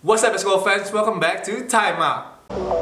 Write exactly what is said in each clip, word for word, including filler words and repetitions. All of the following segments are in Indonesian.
What's up basketball fans, welcome back to Time Out.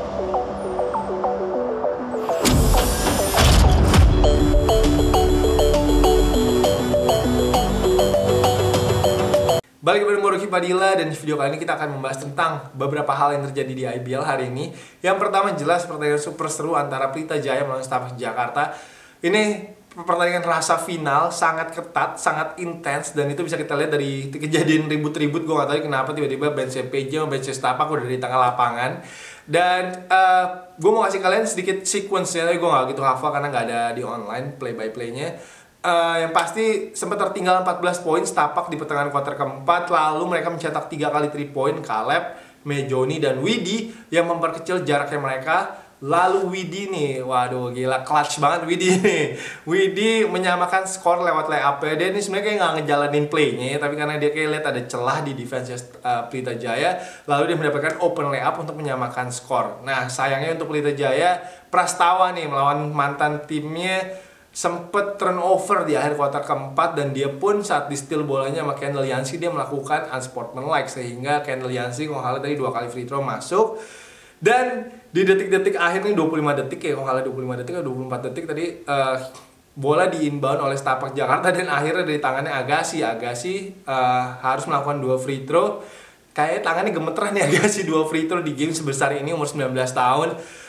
Balik kepada Moroki Padilla, dan di video kali ini kita akan membahas tentang beberapa hal yang terjadi di I B L hari ini. Yang pertama jelas pertandingan super seru antara Pelita Jaya melawan Setapak Jakarta. Ini pertandingan rasa final, sangat ketat, sangat intens, dan itu bisa kita lihat dari kejadian ribut-ribut. Gue gak tahu kenapa tiba-tiba bench P J sama bench Setapak udah di tengah lapangan. Dan uh, gue mau kasih kalian sedikit sequence-nya, tapi gue gak gitu hafal karena gak ada di online play-by-play-nya. Uh, yang pasti sempat tertinggal empat belas poin Setapak di pertengahan kuarter keempat, lalu mereka mencetak tiga kali three point. Caleb, Mejoni, dan Widi yang memperkecil jaraknya mereka. Lalu Widi nih, waduh gila, clutch banget Widi nih. Widi menyamakan skor lewat layup. Dia ini sebenarnya kayak nggak ngejalanin playnya, tapi karena dia kayak lihat ada celah di defense uh, Pelita Jaya, lalu dia mendapatkan open layup untuk menyamakan skor. Nah sayangnya untuk Pelita Jaya, Prastawa nih melawan mantan timnya sempet turnover di akhir kuarter keempat, dan dia pun saat di steal bolanya sama Kendall Yancy dia melakukan unsportsmanlike, sehingga Kendall Yancy kalau nggak salah tadi dua kali free throw masuk. Dan di detik-detik akhir nih dua puluh lima detik ya, kalau nggak salah dua puluh lima detik atau dua puluh empat detik tadi uh, bola di inbound oleh Setapak Jakarta, dan akhirnya dari tangannya Agassi Agassi uh, harus melakukan dua free throw. Kayak tangannya gemeteran nih Agassi, dua free throw di game sebesar ini, umur sembilan belas tahun.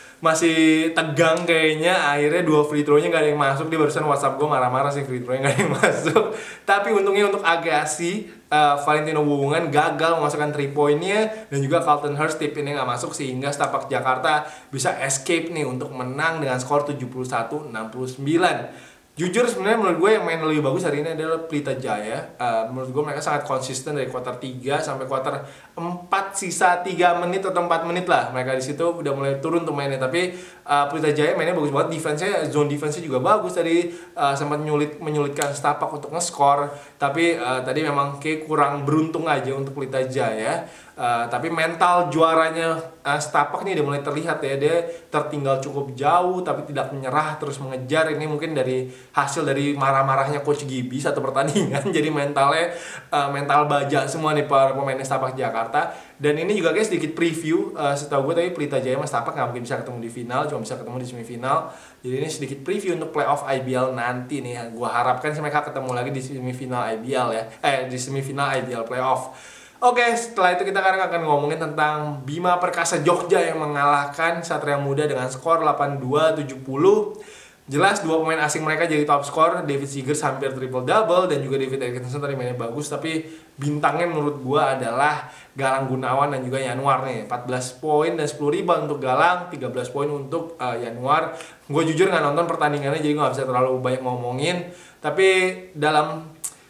Masih tegang kayaknya, akhirnya dua free throw-nya gak ada yang masuk. Dia barusan WhatsApp gue marah-marah sih, free throw-nya gak ada yang masuk. Tapi untungnya untuk Agassi, uh, Valentino Wungan gagal memasukkan three point-nya, dan juga Carlton Hurst tip ini gak masuk, sehingga Setapak Jakarta bisa escape nih untuk menang dengan skor tujuh puluh satu enam puluh sembilan. Jujur sebenarnya menurut gue yang main lebih bagus hari ini adalah Pelita Jaya. Uh, menurut gue mereka sangat konsisten dari kuarter tiga sampai kuarter empat, sisa tiga menit atau empat menit lah. Mereka di situ udah mulai turun tuh mainnya. Tapi uh, Pelita Jaya mainnya bagus banget, defense-nya, zone defense-nya juga bagus tadi, uh, sempat menyulit menyulitkan Setapak untuk nge-score. Tapi uh, tadi memang kayak kurang beruntung aja untuk Pelita Jaya. Uh, tapi mental juaranya uh, Setapak nih udah mulai terlihat ya. Dia tertinggal cukup jauh tapi tidak menyerah, terus mengejar. Ini mungkin dari hasil dari marah-marahnya Coach Gibi satu pertandingan. Jadi mentalnya uh, mental baja semua nih para pemain Setapak Jakarta. Dan ini juga guys sedikit preview, uh, setahu gue tapi Pelita Jaya sama Setapak nggak mungkin bisa ketemu di final, cuma bisa ketemu di semifinal. Jadi ini sedikit preview untuk playoff I B L nanti nih. Gue harapkan sih mereka ketemu lagi di semifinal I B L ya. Eh di semifinal I B L playoff. Oke, setelah itu kita akan ngomongin tentang Bima Perkasa Jogja yang mengalahkan Satria Muda dengan skor delapan puluh dua tujuh puluh. Jelas dua pemain asing mereka jadi top skor. David Seegers hampir triple double, dan juga David Atkinson tadi mainnya bagus, tapi bintangnya menurut gua adalah Galang Gunawan dan juga Yanuar nih. empat belas poin dan sepuluh rebound untuk Galang, tiga belas poin untuk uh, Yanuar. Gue jujur nggak nonton pertandingannya, jadi gue nggak bisa terlalu banyak ngomongin. Tapi dalam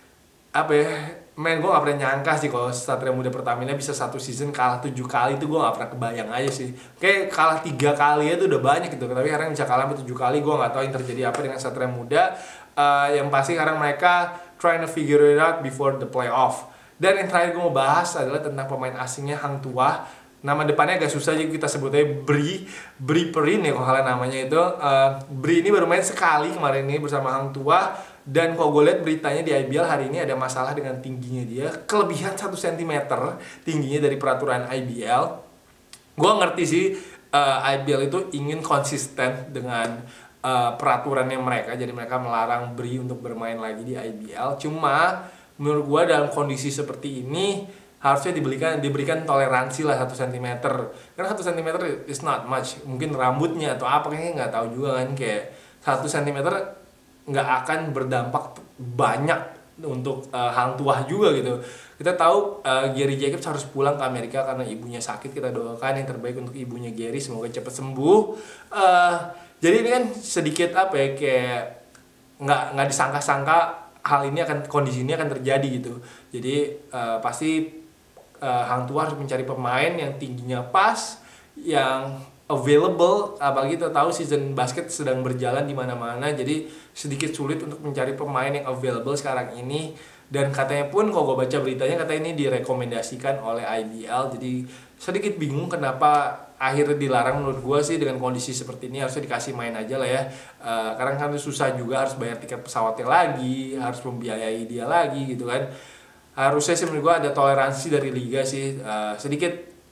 apa ya, men, gue gak pernah nyangka sih kalau Satria Muda Pertamina bisa satu season kalah tujuh kali. Itu gue gak pernah kebayang aja sih. Kayak kalah tiga kali itu udah banyak gitu, tapi sekarang bisa kalah sampai tujuh kali. Gue gak tahu yang terjadi apa dengan Satria Muda. uh, Yang pasti sekarang mereka trying to figure it out before the playoff. Dan yang terakhir gue mau bahas adalah tentang pemain asingnya Hang Tuah. Nama depannya agak susah, jadi kita sebutnya Bri Bri Perin ya kalau kalian namanya itu. uh, Bri ini baru main sekali kemarin ini bersama Hang Tuah. Dan kalau gue lihat beritanya di I B L hari ini ada masalah dengan tingginya dia, kelebihan satu sentimeter tingginya dari peraturan I B L. Gue ngerti sih uh, I B L itu ingin konsisten dengan uh, peraturannya mereka, jadi mereka melarang Bri untuk bermain lagi di I B L. Cuma menurut gue dalam kondisi seperti ini harusnya diberikan diberikan toleransi lah satu sentimeter, karena satu sentimeter is not much. Mungkin rambutnya atau apa kayaknya nggak tahu juga kan, kayak satu sentimeter nggak akan berdampak banyak untuk uh, Hang Tuah juga gitu. Kita tahu uh, Gary Jacobs harus pulang ke Amerika karena ibunya sakit. Kita doakan yang terbaik untuk ibunya Gary, semoga cepat sembuh. Uh, jadi ini kan sedikit apa ya, kayak nggak nggak disangka-sangka hal ini akan kondisi ini akan terjadi gitu. Jadi uh, pasti uh, Hang Tuah harus mencari pemain yang tingginya pas, yang available. Apalagi kita tahu season basket sedang berjalan di mana-mana, jadi sedikit sulit untuk mencari pemain yang available sekarang ini. Dan katanya pun kalau gue baca beritanya, katanya ini direkomendasikan oleh I B L. Jadi sedikit bingung kenapa akhirnya dilarang. Menurut gue sih dengan kondisi seperti ini harusnya dikasih main aja lah ya. uh, Karena kan susah juga, harus bayar tiket pesawatnya lagi, harus membiayai dia lagi gitu kan. Harusnya sih menurut gue ada toleransi dari liga sih, uh, sedikit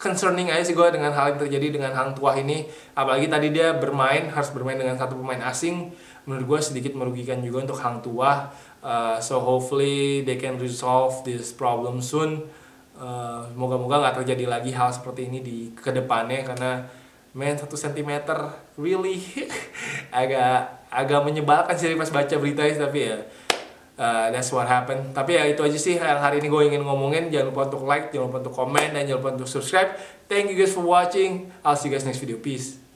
concerning aja sih gue dengan hal yang terjadi dengan Hang Tuah ini. Apalagi tadi dia bermain, harus bermain dengan satu pemain asing. Menurut gue sedikit merugikan juga untuk Hang Tuah. Uh, so hopefully they can resolve this problem soon. Uh, moga-moga nggak terjadi lagi hal seperti ini di kedepannya, karena man satu sentimeter really agak agak menyebalkan sih pas baca beritanya, tapi ya uh, that's what happened. Tapi ya itu aja sih yang hari ini gue ingin ngomongin. Jangan lupa untuk like, jangan lupa untuk komen, dan jangan lupa untuk subscribe. Thank you guys for watching. I'll see you guys next video. Peace.